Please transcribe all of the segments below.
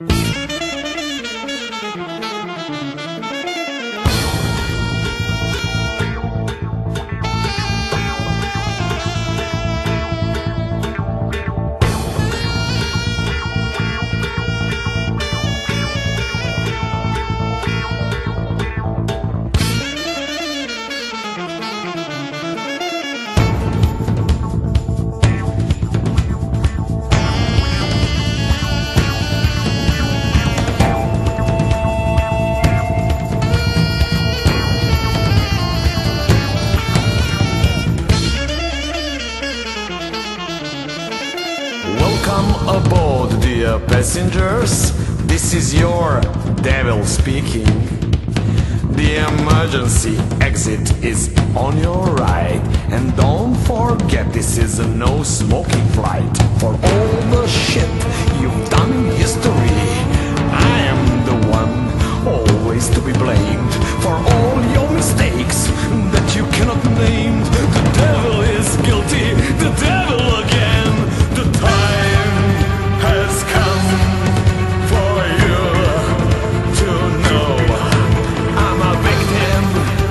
Passengers, this is your devil speaking. The emergency exit is on your right. And don't forget, this is a no smoking flight. For all the shit you've done in history, I am the one always to be blamed. For all your mistakes that you cannot name. The devil is guilty, the devil again. The time has come for you to know I'm a victim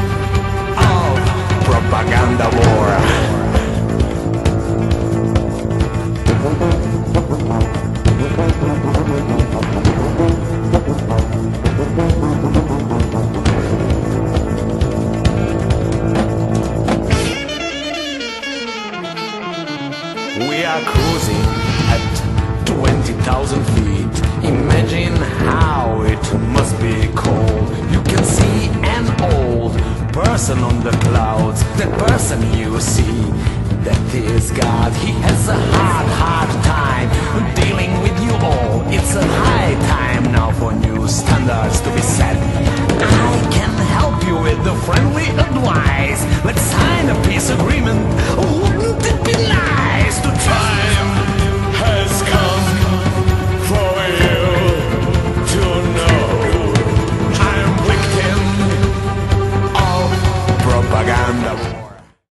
of propaganda war. We are cruising at 20,000 feet. Imagine how it must be cold. You can see an old person on the clouds. That person you see, that is God. He has a hard time dealing